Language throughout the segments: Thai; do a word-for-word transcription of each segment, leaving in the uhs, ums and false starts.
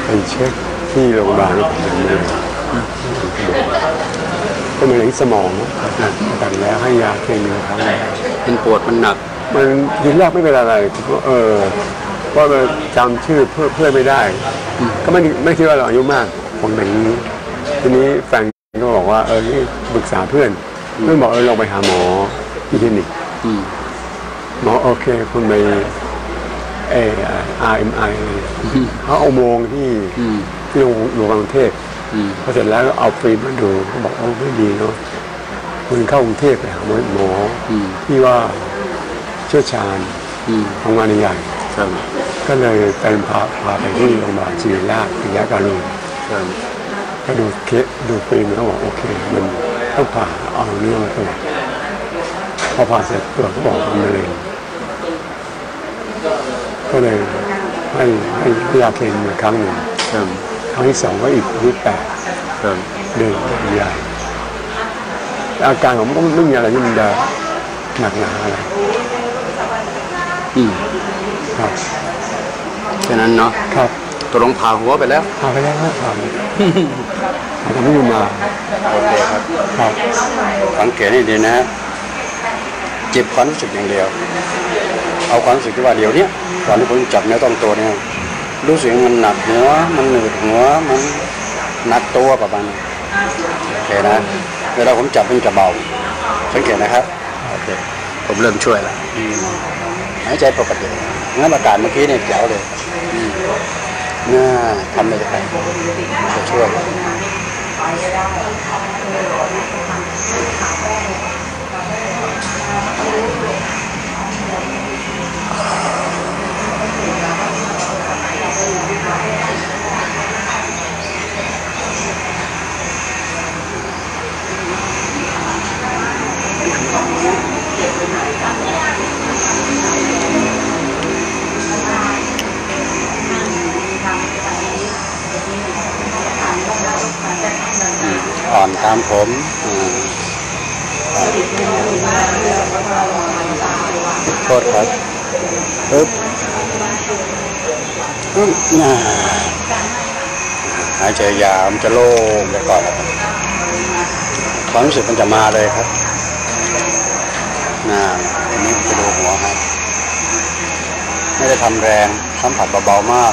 ไปเช็คที่โรงพยาบาลเป็นมะเร็งเป็นมะเร็งสมองตัดแล้วให้ยาเคมีครั้งแรกมันปวดมันหนักมันทีแรกไม่เป็นอะไรเออว่าจำชื่อเพื่อนเพื่อนไม่ได้ก็ไม่ไม่คิดว่าเราอายุมากคนแบบนี้ทีนี้แฟนก็บอกว่าเออนี่ปรึกษาเพื่อนเพื่อนบอกเออลองไปหาหมอที่คลินิกหมอโอเคคุณไปเออาร์เอ็มไอเขาเอาโมงที่ที่โรงพยาบาลกรุงเทพพอเสร็จแล้วเอาฟิล์มมาดูเขาบอกโอ้ไม่ดีเนาะคุณเข้ากรุงเทพไปหาหมอหมอที่ว่าเชี่ยวชาญทำงานใหญ่ก็เลยเป็นพาพาไปที่โรงพยาบาลศิริราชปิยะการุณก็ดูเคสดูฟิล์มแล้วบอกโอเคมันต้องผ่าเอาเนื้อมาตรวจพอผ่าเสร็จตรวจก็บอกเป็นมะเร็งก็เลยให้ให้ยาเคมีครั้งหนึ่งครั้งที่สองก็อีกที่แปดเดินใหญ่อาการผมก็ไม่มีอะไรที่มันจะหนักหนาอะไรอืมครับแค่นั้นเนาะครับตัวลงผ่าหัวไปแล้วผ่าไปแล้วผ่าผ่าทำไม่มาโอเคครับครับสังเกตให้ดีนะเจ็บความรู้สึกอย่างเดียวเอาความรู้สึกที่ว่าเดี๋ยวนี้ตอนที่ผมจับเนื้อต้องตัวเนี่ยรู้สึกมันหนักหัวมันหนืดหัวมันหนักตัวประมาณนี้โอเคนะเวลาผมจับมันจะเบาสังเกตนะครับโอเคผมเริ่มช่วยแล้วหายใจปกติงั้นอากาศเมื่อกี้เนี่ยแจ๋วเลยน่าทำได้ไหมจะช่วยอ่อนตามผมโทษครับปึ๊บปึ๊บน่าหายใจยาวมันจะโล่งไปก่อนความรู้สึกมันจะมาเลยครับน่าอันนี้จะดูหัวครับไม่ได้ทำแรงสัมผัสเบาๆมาก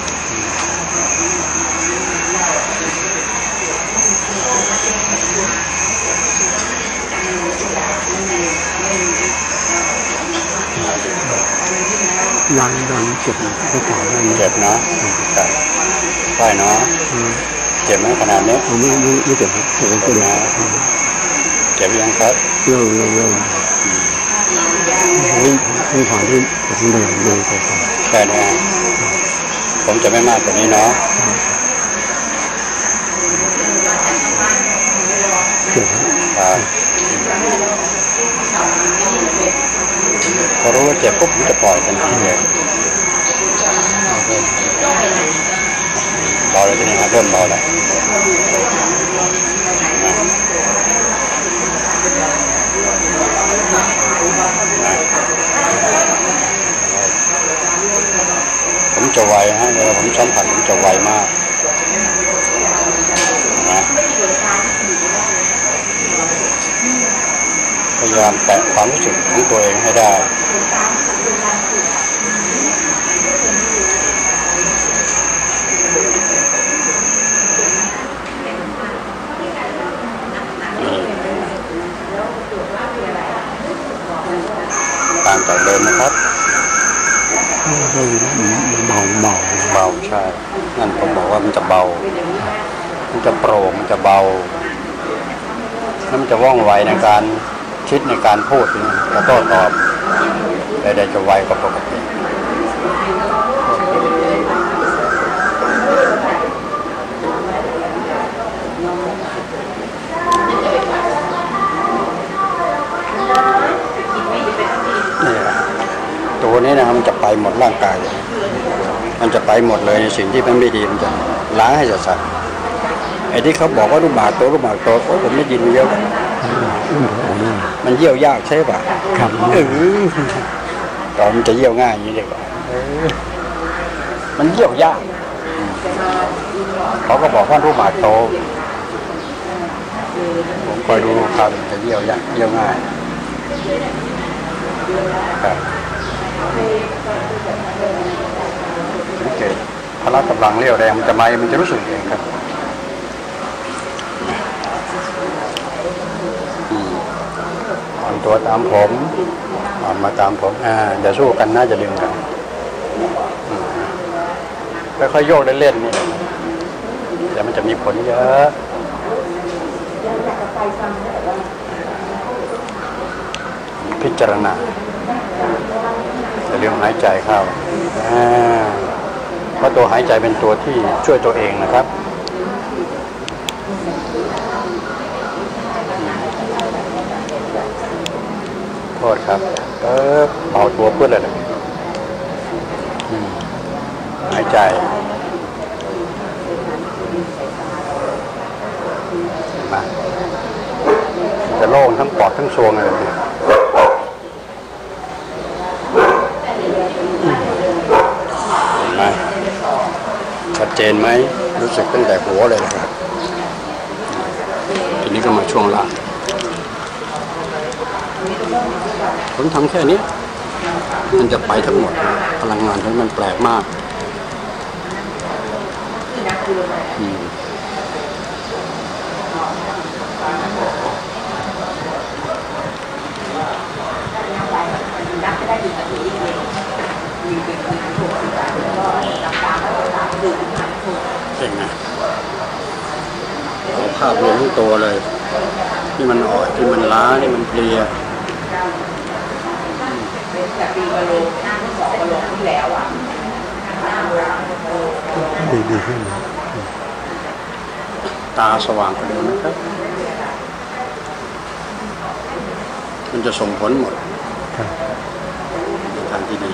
ยังยังเจ็บไม่ต่อเจ็บนะใช่เนาะเจ็บไหมขนาดนี้ไม่ไม่ไม่เจ็บครับเจ็บนะเจ็บยังครับเริ่มเริ่มเริ่มนี่นี่ผ่านที่ที่เดินเดินไปใช่นะผมจะไม่มากกว่านี้เนาะเจ็บครับพอรู้ว่าเจ็บปุ๊บผมจะปล่อยทันทีเลยเบาเลยทีนี้ครับเริ่มเบาแล้วผมจะไวฮะเวลาผมสัมผัสผมจะไวมากนะพยายามแตะความรู้สึกของตัวเองให้ได้ต่างจากเดิมนะครับเบาเบาเบาใช่นั่นผมบอกว่ามันจะเบามันจะโปร่งมันจะเบาแล้วมันจะว่องไวในการคิดในการพูดแล้วก็ตอบใดๆจะไวกว่าปกติตัวนี้นะมันจะไปหมดร่างกายมันจะไปหมดเลยในสิ่งที่มันไม่ดีมันจะล้างให้สะอาดไอ้ที่เขาบอกว่าลูกหมากโตลูกหมากโตโอ้ผมไม่ยินเยอะมันเยี่ยวยากใช่ป่ะครับเออตอนมันจะเยี่ยวง่ายอย่างนี้เด็กมันเยี่ยวยากเขาก็บอกว่ารูปหมากโตผมคอยดูคราวจะเยี่ยวยากเยี่ยวง่ายครับสังเกตพละกำลังเรี่ยวแรงมันจะมามันจะรู้สึกเองครับอ่อนตัวตามผมอ่อนมาตามผมอ่าเดี๋ยวสู้กันน่าจะดึงกันค่อยๆโยกเล่นๆนี่แต่มันจะมีผลเยอะพิจารณาอย่าลืมหายใจเข้าเพราะตัวหายใจเป็นตัวที่ช่วยตัวเองนะครับโทษครับเออเบาตัวเพื่อนเลยหายใจมาจะโล่งทั้งปอดทั้งซวงเลยชัดเจนไหมรู้สึกตั้งแต่หัวเลยนะครับทีนี้ก็มาช่วงล่างผมทำแค่นี้มันจะไปทั้งหมดพลังงานทั้งมันแปลกมากเก่งนะเอาภาพรวมทั้งตัวเลยที่มันอ่อนที่มันล้าที่มันเพลียดีดีขึ้นตาสว่างกว่าเดิมนะครับมันจะส่งผลหมดในทางที่ดี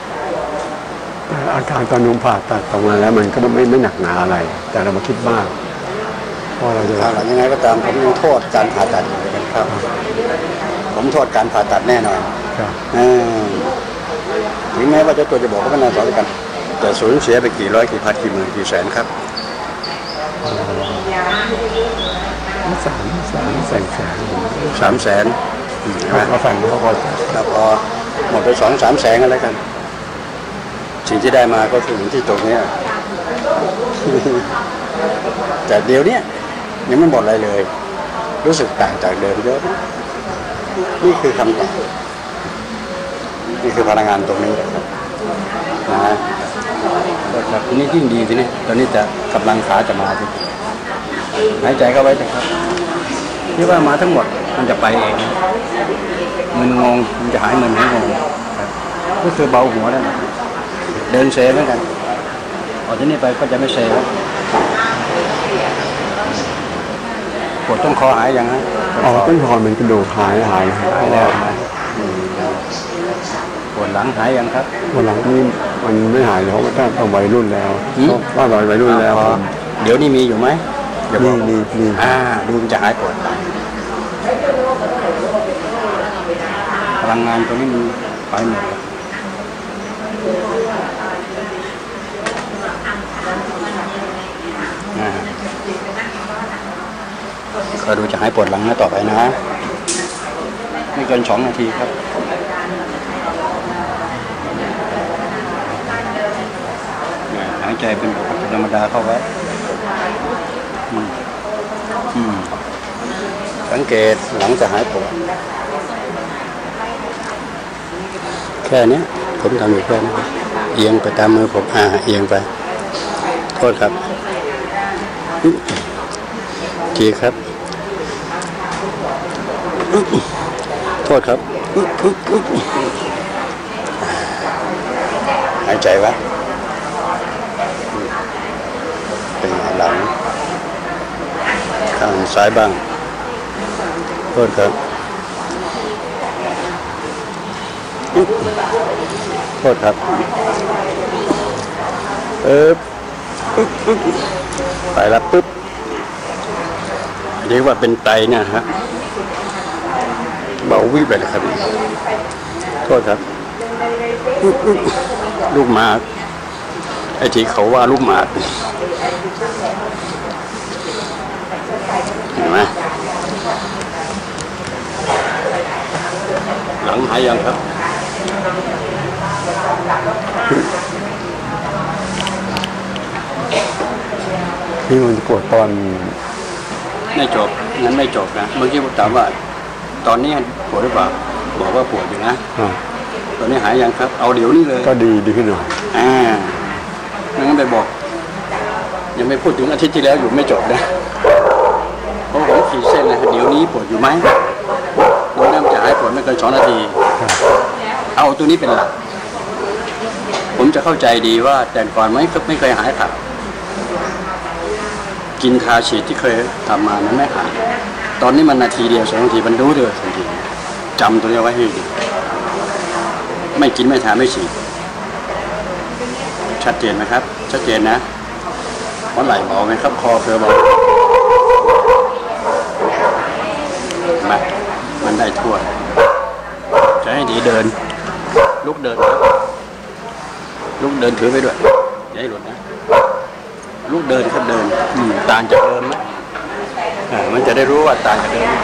อาการตอนนุ่มผ่าตัดตรงนั้นแล้วมันก็ไม่ไม่หนักหนาอะไรแต่เรามาคิดมากเพราะเราจะหลังยังไงก็ตามผมยังโทษการผ่าตัดอยู่เลยครับผมโทษการผ่าตัดแน่นอนถึงแม้ว่าเจ้าตัวจะบอกว่าเป็นอะไรกันแต่สูญเสียไปกี่ร้อยกี่พันกี่หมื่นกี่แสนครับสามสามแสนแสนสามแสนเขาฟังเขาพอแล้วพอหมดไปสองสามแสนกันแล้วกันสิ่งที่ได้มาก็คือที่ตรงนี้แต่เดี๋ยวนี้ยังไม่หมดอะไรเลยรู้สึกต่างจากเดิมเยอะนี่คือคำตอบนี่คือพลังงานตรงนี้นะครับนะแบบนี้ยิ่งดีทีนี้ตอนนี้จะกำลังขาจะมาทีหายใจเข้าไว้นะครับที่ว่ามาทั้งหมดมันจะไปเองมึนงงมันจะหายมึนหายงงก็คือเบาหัวแล้วเดินเซเหมือนกันออกที่นี่ไปก็จะไม่เซแล้วปวดต้นคอหายยังฮะอ๋อต้นคอมันกระดูกหายหายหายแล้วปวดหลังหายยังครับปวดหลังนี่มันไม่หายเพราะว่าต้องวัยรุ่นแล้วว่าวัยรุ่นแล้วเดี๋ยวนี้มีอยู่ไหมมีมีมีอ่าดูจะหายปวดพลังงานตรงนี้มันไปหมดก็ดูจะหายปวดหลังนะต่อไปนะไม่เกินสองนาทีครับหายใจเป็นปกติธรรมดาเข้าไว้สังเกตหลังจะหายปวดแค่นี้ผมทำอยู่แค่นี้เอียงไปตามมือผมอ่าเอียงไปโทษครับจีครับโทษครับหายใจวะเป็นหลังข้างซ้ายบ้างโทษครับโทษครับเออไปแล้วปุ๊บเรียกว่าเป็นไตเนี่ยฮะเบาวิบเลยครับโทษครับลูกมาอ้ที่เขาว่าลูกหมากเห็นไหมหลังหายยังครับนี่มันปวดตอนไม่จบงั้นไม่จบนะเมื่อกี้ผมถามว่าตอนนี้ปวดหรือเปล่าบอกว่าปวดอยู่นะตอนนี้หายยังครับเอาเดี๋ยวนี้เลยก็ดีดีขึ้นหน่อยอ่างั้นไปบอกยังไม่พูดถึงอาทิตย์ที่แล้วอยู่ไม่จบนะเพราะผมขีดเส้นนะเดี๋ยวนี้ปวดอยู่ไหมโดยน้ำจะหายปวดไม่เกินสองนาทีเอาตัวนี้เป็นหลักผมจะเข้าใจดีว่าแต่ก่อนไม่ไม่เคยหายขาดกินทาฉีดที่เคยทำมานั้นไม่หายตอนนี้มันนาทีเดียวสองนาทีมันรู้เลยทันทีจำตัวนี้ไว้ให้ดีไม่กินไม่ทาไม่ฉีดชัดเจนไหมครับชัดเจนนะหัวไหล่เบาไหมครับคอเฟือเบามามันได้ทั่วจะให้ดีเดินลุกเดินลุกเดินถือไปด้วยอย่าให้หลุดนะลุกเดินครับเดินต่างจากเดิมไหมมันจะได้รู้ว่าต่างจากเดิม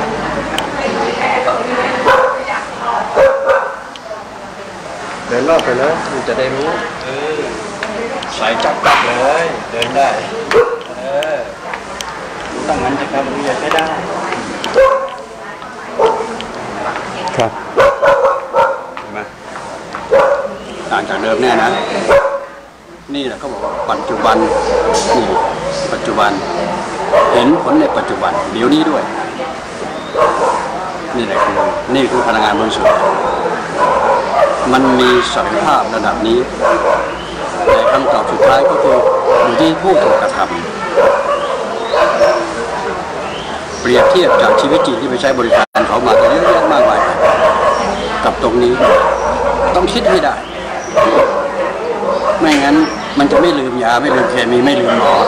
เดินรอบไปเลยมันจะได้รู้เออใส่จับจับเลยเดินได้เออตั้งงั้นจะครับมันจะใช้ได้ครับเห็นไหมต่างจากเดิมแน่นะนี่แหละเขาบอกว่าปัจจุบันนี่ปัจจุบันเห็นผลในปัจจุบันเดี๋ยวนี้ด้วยนี่แหละคือนี่คือพลังงานบริสุทธิ์มันมีศักยภาพระดับนี้แต่คำตอบสุดท้ายก็คืออยู่ที่ผู้ถูกกระทำเปรียบเทียบจากชีวิตจริงที่ไปใช้บริการเขามาแต่เยอะแยะมากมายกับตรงนี้ต้องคิดให้ได้ไม่งั้นมันจะไม่ลืมยาไม่ลืมเคมีไม่ลืมหมอ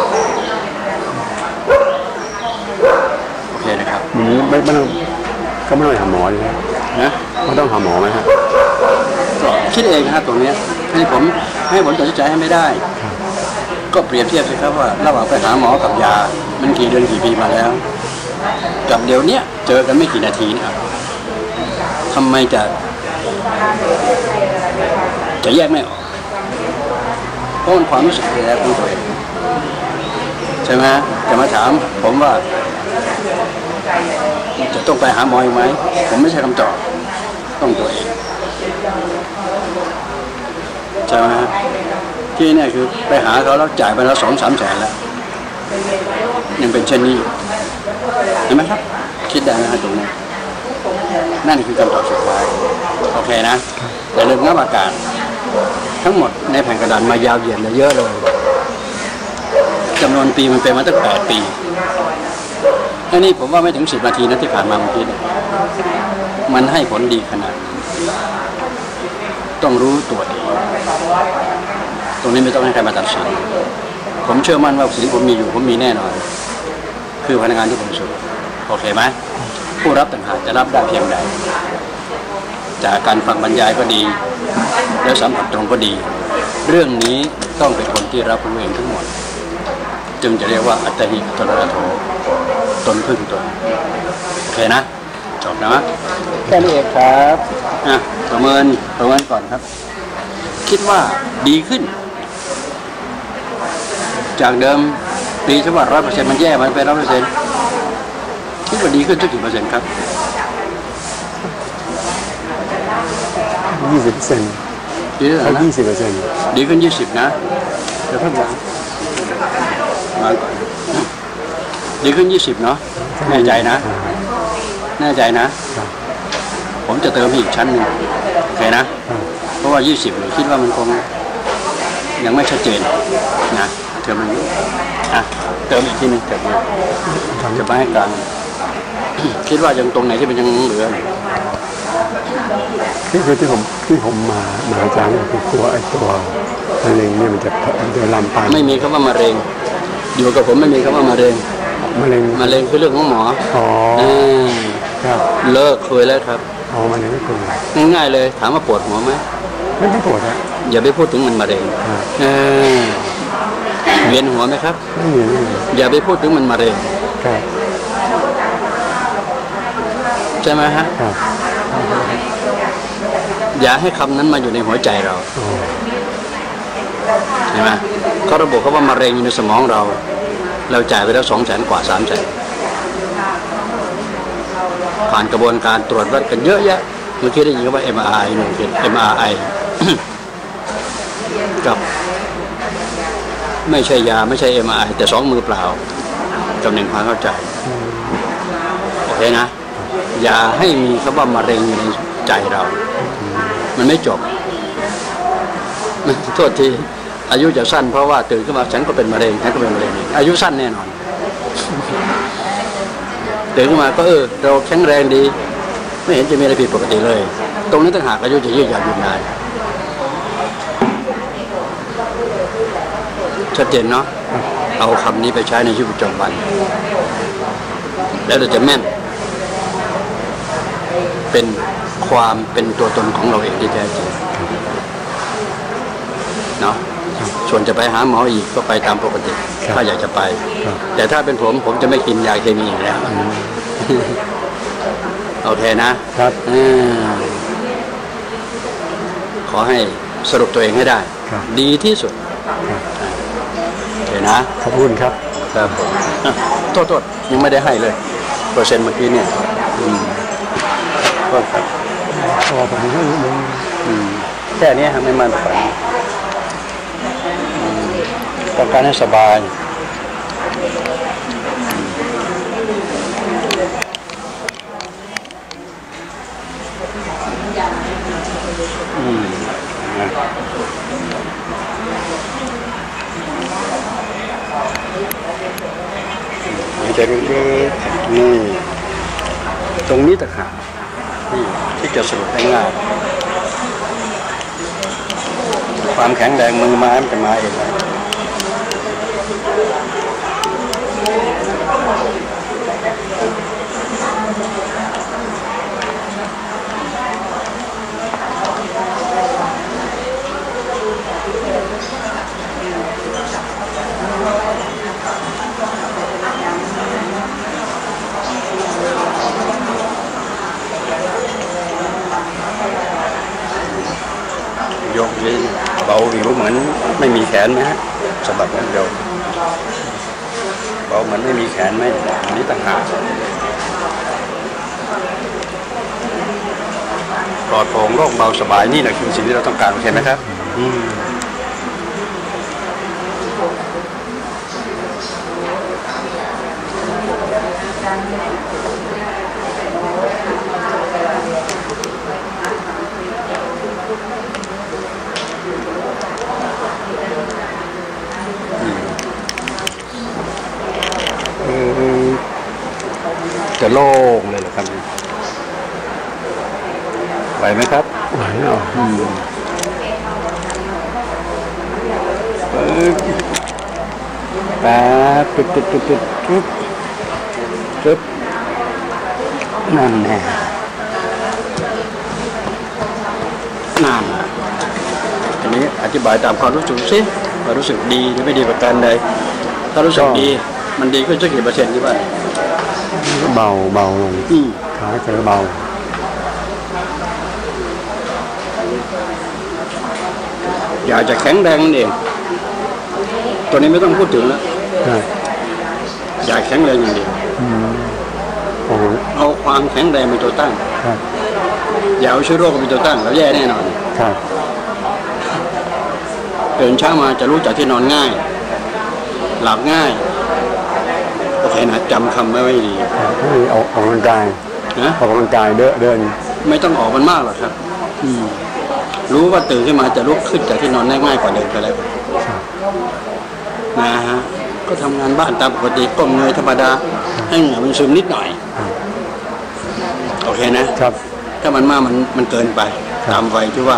โอเคนะครับไม่ไม่ต้องก็ไม่ต้องหาหมอเลยนะไม่ต้องหาหมอไหมครับก็คิดเองนะครับตรงนี้ให้ผมให้ผลตัดสินใจให้ไม่ได้ก็เปรียบเทียบสิครับว่าระหว่างไปหาหมอกับยามันกี่เดือนกี่ปีมาแล้วกับเดี๋ยวนี้เจอกันไม่กี่นาทีนะครับทำไมจะจะแยกไม่ออกเพราะมันความรู้สึกแท้ของตัวเองใช่ไหมจะมาถามผมว่าจะต้องไปหาหมออีกไหมผมไม่ใช่คำตอบต้องตัวเองใช่ไหมที่นี่คือไปหาเขาแล้วจ่ายไปแล้วสองสามแสนแล้วยังเป็นเช่นนี้เห็นไหมครับคิดได้ไหมตรงนี้นั่นคือคำตอบสุดท้ายโอเคนะแต่เรื่องนับอาการทั้งหมดในแผ่นกระดานมายาวเหยียดเลยเยอะเลยจำนวนปีมันเป็นมาตั้งแปดปีอันนี้ผมว่าไม่ถึงสิบนาทีนะที่ผ่านมาเมื่อกี้มันให้ผลดีขนาดต้องรู้ตัวเองตรงนี้ไม่ต้องให้ใครมาตัดสินผมเชื่อมั่นว่าสิ่งที่ผมมีอยู่ผมมีแน่นอนคือพนักงานที่บริสุทธิ์โอเคไหมผู้รับต่างหากจะรับได้เพียงใดจากการฟังบรรยายก็ดีแล้วสัมผัสตรงก็ดีเรื่องนี้ต้องเป็นคนที่รับรู้เองทั้งหมดจึงจะเรียกว่าอัตถิอัตโนนาโถตนพึ่งตนโอเคนะจบนะแค่นี้เองครับอ่ะประเมินประเมินก่อนครับคิดว่าดีขึ้นจากเดิมปีฉบับร้อยเปอร์เซ็นต์มันแย่มันเป็นร้อยเปอร์เซ็นต์คิดว่าดีขึ้นสักกี่เปอร์เซ็นต์ครับยี่สิบเปอร์เซ็นต์ดีขึ้นยี่สิบเปอร์เซ็นต์ดีขึ้นยี่สิบนะเดี๋ยวเพิ่มมามาก่อนดีขึ้นยี่สิบเนาะแน่ใจนะแน่ใจนะผมจะเติมอีกชั้นหนึ่งโอเคนะเพราะว่ายี่สิบคิดว่ามันคงยังไม่ชัดเจนนะเติมมันอ่ะเติมอีกทีนึงเติมจะไปให้กลางคิดว่ายังตรงไหนที่มันยังเหลือนี่คือที่ผมที่ผมมามาอาจารย์คือกลัวไอ้ตัวมะเร็งเนี่ยมันจะมันจะลามปามไม่มีคำว่ามะเร็งอยู่กับผมไม่มีคำว่ามะเร็งมะเร็งมะเร็งคือเรื่องของหมออ๋อครับเลิกคุยแล้วครับอ๋อมะเร็งไม่คุยง่ายๆเลยถามว่าปวดหัวไหมไม่ไม่ปวดฮะอย่าไปพูดถึงมันมะเร็งเออเวียนหัวไหมครับไม่เวียนอย่าไปพูดถึงมันมะเร็งใช่ไหมฮะอย่าให้คำนั้นมาอยู่ในหัวใจเราเห็นไหมเขาระบุเขาว่ามะเร็งอยู่ในสมองเราเราจ่ายไปแล้วสองแสนกว่าสามแสนผ่านกระบวนการตรวจวัดกันเยอะแยะเมื่อกี้ได้ยินว่า เอ็ม อาร์ ไอ หนึ่งเป็น เอ็ม อาร์ ไอ กับไม่ใช่ยาไม่ใช่ เอ็ม อาร์ ไอ แต่สองมือเปล่ากับหนึ่งความเข้าใจโอเคนะอย่าให้มีคำว่ามะเร็งอยู่ในใจเรามันไม่จบโทษทีอายุจะสั้นเพราะว่าตื่นขึ้นมาฉันก็เป็นมะเร็งฉันก็เป็นมะเร็งอายุสั้นแน่นอนตื่นขึ้นมาก็เออเราแข็งแรงดีไม่เห็นจะมีอะไรผิดปกติเลยตรงนี้ต่างหากอายุจะยืดยาวยืนนานชัดเจนเนาะเอาคำนี้ไปใช้ในชีวิตประจำวันแล้วเราจะแม่นเป็นความเป็นตัวตนของเราเองที่แท้จริงเนาะส่วนจะไปหาหมออีกก็ไปตามปกติถ้าอยากจะไปแต่ถ้าเป็นผมผมจะไม่กินยาเคมีอีกแล้วโอเคนะครับขอให้สรุปตัวเองให้ได้ดีที่สุดโอเคนะขอบคุณครับครับโทษโทษยังไม่ได้ให้เลยเปอร์เซ็นต์เมื่อกี้เนี่ยก็ครับพอผมให้นิดนึงแค่นี้ไม่มันฝันต้องการให้สบายอืมนี่จะนี่ตรงนี้ต่างหากนี่ที่จะสรุปได้ง่ายความแข็งแรงมือไม้มันจะมาเองยกนี้เบาหรือเหมือนไม่มีแขนไหมฮะสะบัดนิดเดียวเบาเหมือนไม่มีแขนไหมอันนี้ต่างหากปลอดโปร่งโล่งเบาสบายนี่แหละคือสิ่งที่เราต้องการใช่ไหมครับอืมจะโล่งเลยเหรอครับไหวไหมครับไหวเนาะแป๊บปึ๊บปึ๊บปึ๊บปึ๊บปึ๊บปึ๊บนั่นแน่นั่นอันนี้อธิบายตามความรู้สึกสิว่ารู้สึกดีหรือไม่ดีประการใดถ้ารู้สึกดีมันดีขึ้นสักกี่เปอร์เซ็นต์ที่ว่าเบาเบาลงขาเจอเบาอยากจะแข็งแรงนั่นเองตัวนี้ไม่ต้องพูดถึงแล้วอยากแข็งแรงอย่างเดียวเอาความแข็งแรงเป็นตัวตั้งอย่าเอาเชื้อโรคเป็นตัวตั้งแล้วแย่แน่นอนตื่นเช้ามาจะรู้จักที่นอนง่ายหลับง่ายโอเคนะจำคำไม่ไว้ดีออกออกกำลังกายนะออกกำลังกายเดินเดินไม่ต้องออกมันมากหรอกครับรู้ว่าตื่นขึ้นมาจะลุกขึ้นจากที่นอนได้ง่ายกว่าเดิมไปแล้วนะฮะก็ทำงานบ้านตามปกติก้มเงยธรรมดาให้เหงื่อมันซึมนิดหน่อยโอเคนะครับถ้ามันมากมันมันเกินไปตามวัยที่ว่า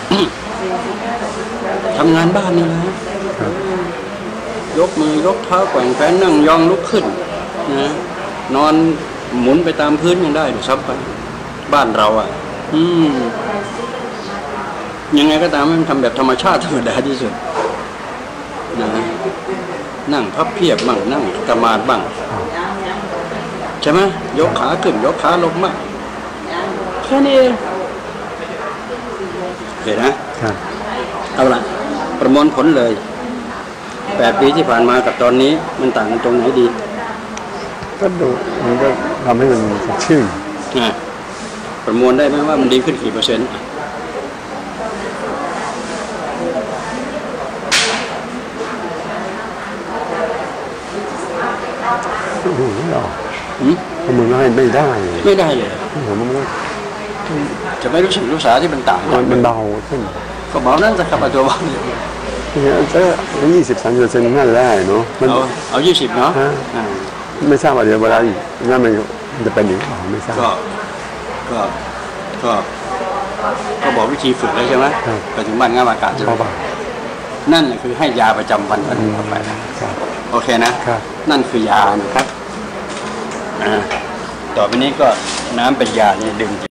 ทำงานบ้านนี่นะยกมือยกเท้าแกว่งแขนนั่งยองลุกขึ้นนะนอนหมุนไปตามพื้นยังได้หรือซับไปบ้านเราอ่ะอืมยังไงก็ตามมันทำแบบธรรมชาติธรรมดาที่สุดนะนั่งพับเพียบบ้างนั่งกระมาดบ้างใช่ไหมยกขาขึ้นยกขาลงบ้างแค่นี้เห็นนะครับ เอาละประมวลผลเลยแปดปีที่ผ่านมากับตอนนี้มันต่างกันตรงไหนดีก็ดูมันก็ทำให้มันสดชื่นนะประมวลได้ไหมว่ามันดีขึ้นกี่เปอร์เซ็นต์โอ้โหไม่ออกหืมประเมินให้ไม่ได้ไม่ได้เลยผมมันก็จะไม่รู้สึกรู้สาที่มันต่างกัมันนมันเบาขึ้นก็บอกนั่นจะขับตัวเบาเนี่ยเนี่ยก็ยี่สิบสามสิบเปอร์เซ็นต์น่าจะได้เนาะมันเอาเอายี่สิบเนาะฮะอ่าไม่ทราบว่าเดี๋ยวเวลาอีกนั่นมันจะเป็นอีกหรือเปล่าไม่ทราบก็ก็ก็ก็บอกวิธีฝึกแล้วใช่ไหมครับไปถึงบ้านงานอากาศใช่ไหมเบานั่นแหละคือให้ยาประจำวันวันหนึ่งเข้าไปๆครับโอเคนะครับ นั่นคือยานะครับอ่าต่อไปนี้ก็น้ำเป็นยาเนี่ยดื่ม